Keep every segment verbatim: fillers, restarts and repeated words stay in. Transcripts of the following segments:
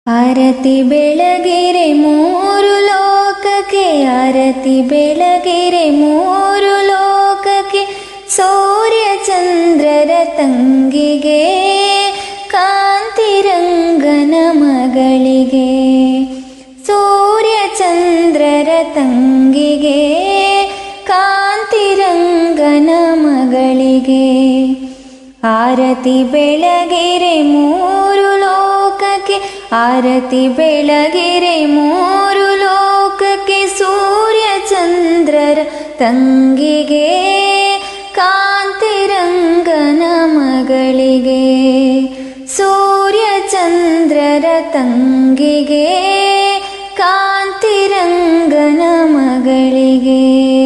ಆರತಿ ಬೆಳಗಿರೆ ಮೂರು ಲೋಕಕ್ಕೆ, ಆರತಿ ಬೆಳಗಿರೆ ಮೂರು ಲೋಕಕ್ಕೆ, ಸೂರ್ಯ ಚಂದ್ರರ ತಂಗಿಗೆ, ಕಾಂತಿರಂಗನ ಮಗಳಿಗೆ. ಸೂರ್ಯ ಚಂದ್ರರ ತಂಗಿಗೆ, ಕಾಂತಿರಂಗನ ಮಗಳಿಗೆ. ಆರತಿ ಬೆಳಗಿರೆ ಮೂರು ಲೋಕಕ್ಕೆ, ಆರತಿ ಬೆಳಗಿರೆ ಮೂರು ಲೋಕಕ್ಕೆ, ಸೂರ್ಯ ಚಂದ್ರರ ತಂಗಿಗೆ, ಕಾಂತಿರಂಗನ ಮಗಳಿಗೆ. ಸೂರ್ಯ ಚಂದ್ರರ ತಂಗಿಗೆ, ಕಾಂತಿರಂಗನ ಮಗಳಿಗೆ.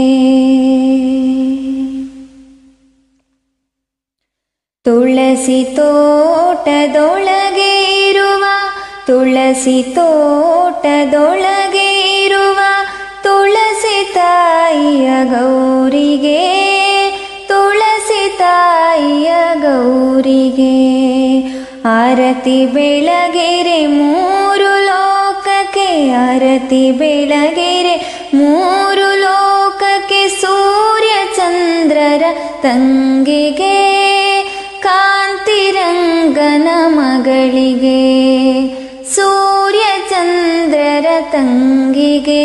ತುಳಸಿ ತೋಟದೊಳಗೆ ಇರುವ, ತುಳಸಿ ತೋಟದೊಳಗೆ ಇರುವ, ತುಳಸಿ ತಾಯಿಯ ಗೌರಿಗೆ, ತುಳಸಿ ತಾಯಿಯ ಗೌರಿಗೆ. ಆರತಿ ಬೆಳಗಿರೆ ಮೂರು ಲೋಕಕ್ಕೆ, ಆರತಿ ಬೆಳಗಿರೆ ಮೂರು ಲೋಕಕ್ಕೆ, ಸೂರ್ಯ ಚಂದ್ರರ ತಂಗಿಗೆ, ಕಾಂತಿರಂಗನ ಮಗಳಿಗೆ. ಸೂರ್ಯ ಚಂದ್ರರ ತಂಗಿಗೆ,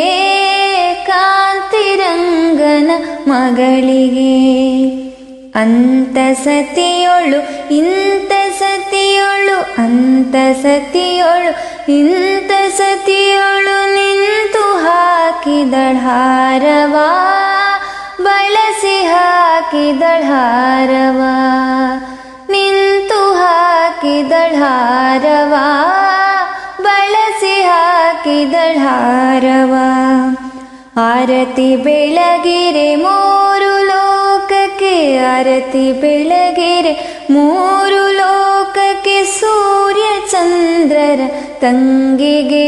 ಕಾಂತಿರಂಗನ ಮಗಳಿಗೆ. ಅಂತ ಸತಿಯೊಳು ಇಂಥ ಸತಿಯೊಳು, ಅಂತ ಸತಿಯೊಳು ಇಂಥ ಸತಿಯೊಳು, ನಿಂತು ಹಾಕಿದಳಾರವ, ಬಳಸಿ ಹಾಕಿದಳಾರವ. ನಿಂತು ಹಾಕಿದಳಾರವ, ಬಳಸಿ ಹಾಕಿದಳಾರವ. ಆರತಿ ಬೆಳಗಿರೆ ಮೂರು ಲೋಕಕ್ಕೆ, ಆರತಿ ಬೆಳಗಿರೆ ಮೂರು ಲೋಕಕ್ಕೆ, ಸೂರ್ಯ ಚಂದ್ರರ ತಂಗಿಗೆ,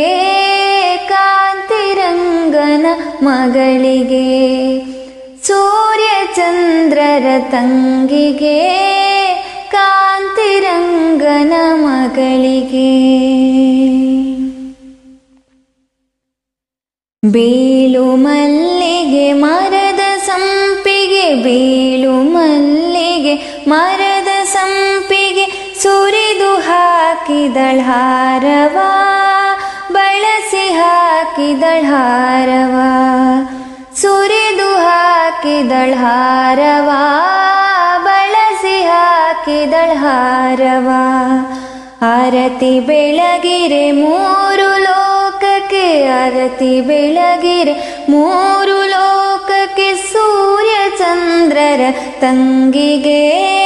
ಕಾಂತಿರಂಗನ ಮಗಳಿಗೆ. ಸೂರ್ಯ ಚಂದ್ರರ ತಂಗಿಗೆ, ಕಾಂತಿರಂಗನ ಮಗಳಿಗೆ. ಬೀಳು ಮಲ್ಲಿಗೆ ಮರದ ಸಂಪಿಗೆ, ಬೀಳು ಮಲ್ಲಿಗೆ ಮರದ ಸಂಪಿಗೆ, ಸುರಿದು ಹಾಕಿದಳಾರವ, ಬಳಸಿ ಹಾಕಿದಳಾರವ. ಸುರಿದು ಹಾಕಿದಳಾರವ, ಬಳಸಿ ಹಾಕಿದಳಾರವ. ಆರತಿ ಬೆಳಗಿರೆ ಮೂರು ಲೋಕಕ್ಕೆ, ಆರತಿ ಬೆಳಗಿರೆ ಮೂರು ಲೋಕಕ್ಕೆ, ಸೂರ್ಯ ಚಂದ್ರರ ತಂಗಿಗೆ,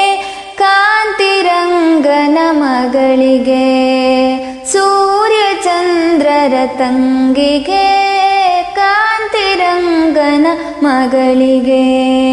ಕಾಂತಿರಂಗನ ಮಗಳಿಗೆ. ಸೂರ್ಯ ಚಂದ್ರರ ತಂಗಿಗೆ, ಕಾಂತಿರಂಗನ ಮಗಳಿಗೆ.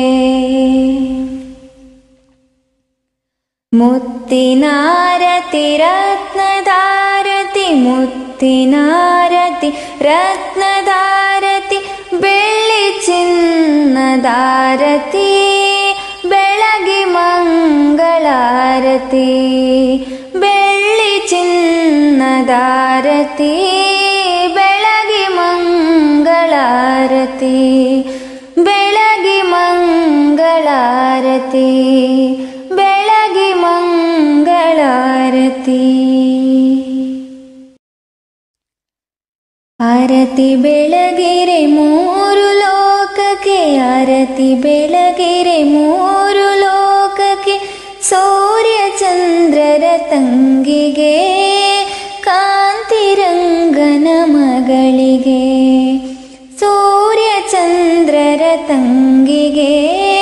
ಮುತ್ತಿನಾರತಿ ರತ್ನದಾರತಿ, ಮುತ್ತಿನಾರತಿ ರತ್ನದಾರತಿ, ಬೆಳ್ಳಿ ಚಿನ್ನದಾರತಿ, ಬೆಳಗಿ ಮಂಗಳಾರತಿ. ಬೆಳ್ಳಿ ಚಿನ್ನದಾರತಿ, ಬೆಳಗಿ ಮಂಗಳಾರತಿ, ಬೆಳಗಿ ಮಂಗಳಾರತಿ, ಬೆಳಗಿ ಮಂಗಳಾರತಿ. ಆರತಿ ಬೆಳಗಿರೆ ಮೂರು ಲೋಕಕ್ಕೆ, ಆರತಿ ಬೆಳಗಿರೆ ಮೂರು ಲೋಕಕ್ಕೆ, ಸೂರ್ಯ ಚಂದ್ರರ ತಂಗಿಗೆ, ಕಾಂತಿರಂಗನ ಮಗಳಿಗೆ. ಸೂರ್ಯ ಚಂದ್ರರ ತಂಗಿಗೆ,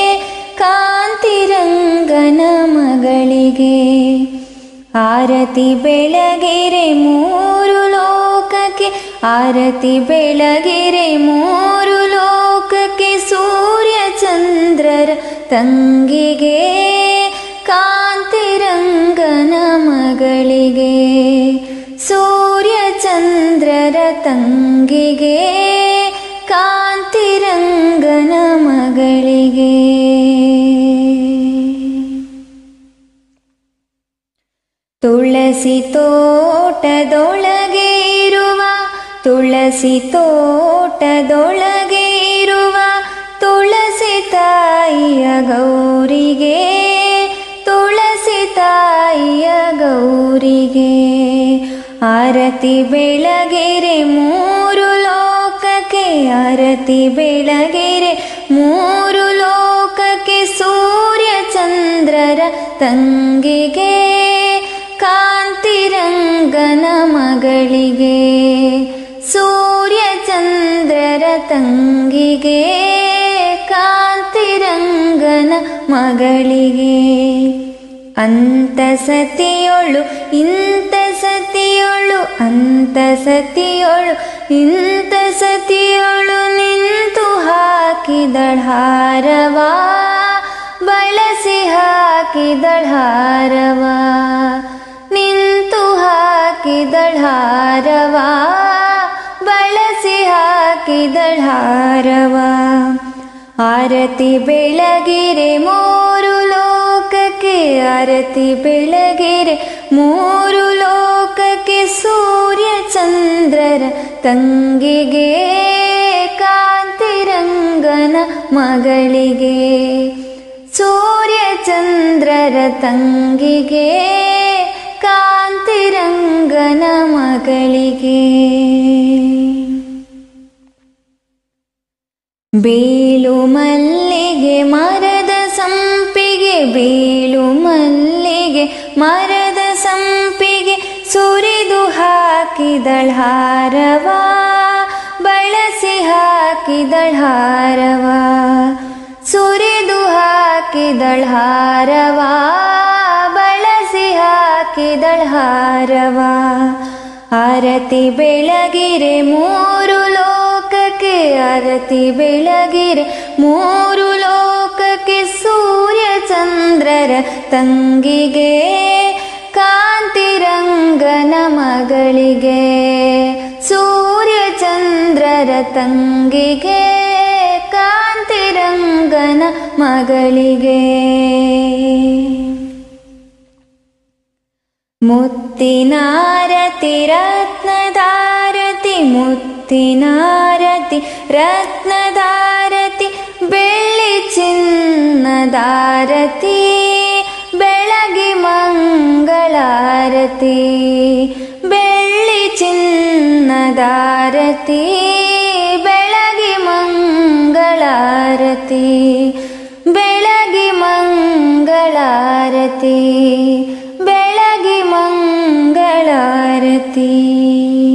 ಕಾಂತಿರಂಗನ ಮಗಳಿಗೆ. ಆರತಿ ಬೆಳಗಿರೆ ಮೂರು ಲೋಕಕ್ಕೆ, ಆರತಿ ಬೆಳಗಿರೆ ಮೂರು ಲೋಕಕ್ಕೆ, ಸೂರ್ಯ ಚಂದ್ರರ ತಂಗಿಗೆ, ಕಾಂತಿರಂಗನ ಮಗಳಿಗೆ. ಸೂರ್ಯ ಚಂದ್ರರ ತಂಗಿಗೆ, ಕಾಂತಿರಂಗನ ಮಗಳಿಗೆ. ತುಳಸಿ ತೋಟದೊಳಗೆ ತುಳಸಿ ತೋಟದೊಳಗೆ ಇರುವ ತುಳಸಿ ತಾಯಿಯ ಗೌರಿಗೆ, ತುಳಸಿ ತಾಯಿಯ ಗೌರಿಗೆ ಆರತಿ ಬೆಳಗಿರೆ ಮೂರು ಲೋಕಕ್ಕೆ, ಆರತಿ ಬೆಳಗಿರೆ ಮೂರು ಲೋಕಕ್ಕೆ ಸೂರ್ಯ ಚಂದ್ರರ ತಂಗಿಗೆ, ಕಾಂತಿರಂಗನ ಮಗಳಿಗೆ, ಸೂರ್ಯ ಚಂದ್ರರ ತಂಗಿಗೆ, ಕಾಂತಿರಂಗನ ಮಗಳಿಗೆ. ಅಂತ ಸತಿಯೊಳು ಇಂಥ ಸತಿಯೊಳು, ಅಂತ ಸತಿಯೊಳು ಇಂಥ ಸತಿಯೊಳು ನಿಂತು ಹಾಕಿದಳಾರವ, ಬಳಸಿ ಹಾಕಿದಳಾರವ, ನಿಂತು ಹಾಕಿದಳಾರವ, ಬಳಸಿ ಹಾಕಿದಳಾರವ. ಆರತಿ ಬೆಳಗಿರೆ ಮೂರು ಲೋಕಕ್ಕೆ, ಆರತಿ ಬೆಳಗಿರೆ ಮೂರು ಲೋಕಕ್ಕೆ ಸೂರ್ಯ ಚಂದ್ರರ ತಂಗಿಗೆ, ಕಾಂತಿರಂಗನ ಮಗಳಿಗೆ, ಸೂರ್ಯ ಚಂದ್ರರ ತಂಗಿಗೆ, ಕಾಂತಿರಂಗನ ಮಗಳಿಗೆ. ಬೇಲು ಮಲ್ಲಿಗೆ ಮರದ ಸಂಪಿಗೆ, ಬೇಲು ಮಲ್ಲಿಗೆ ಮರದ ಸಂಪಿಗೆ ಸುರಿದು ಹಾಕಿದಳಾರವ, ಬಳಸಿ ಹಾಕಿದಳಾರವ, ಸುರಿದು ಹಾಕಿದಳಾರವ, ಬಳಸಿ ಹಾಕಿದಳಾರವ. ಆರತಿ ಬೆಳಗಿರೆ ಮೂರು ಲೋಕಕ್ಕೆ, ಆರತಿ ಬೆಳಗಿರೆ ಮೂರು ಲೋಕಕ್ಕೆ ಸೂರ್ಯ ಚಂದ್ರರ ತಂಗಿಗೆ, ಕಾಂತಿರಂಗನ ಮಗಳಿಗೆ, ಸೂರ್ಯ ಚಂದ್ರರ ತಂಗಿಗೆ, ಕಾಂತಿರಂಗನ ಮಗಳಿಗೆ. ಮುತ್ತಿನಾರತಿ ರತ್ನದಾರತಿ, ಮುತ್ತಿನಾರತಿ ರತ್ನದಾರತಿ, ಬೆಳ್ಳಿ ಚಿನ್ನದಾರತಿ, ಬೆಳಗಿ ಮಂಗಳಾರತಿ, ಬೆಳ್ಳಿ ಚಿನ್ನದಾರತಿ, ಬೆಳಗಿ ಮಂಗಳಾರತಿ, ಬೆಳಗಿ ಮಂಗಳಾರತಿ, ಬೆಳಗಿ ಮಂಗಳಾರತಿ.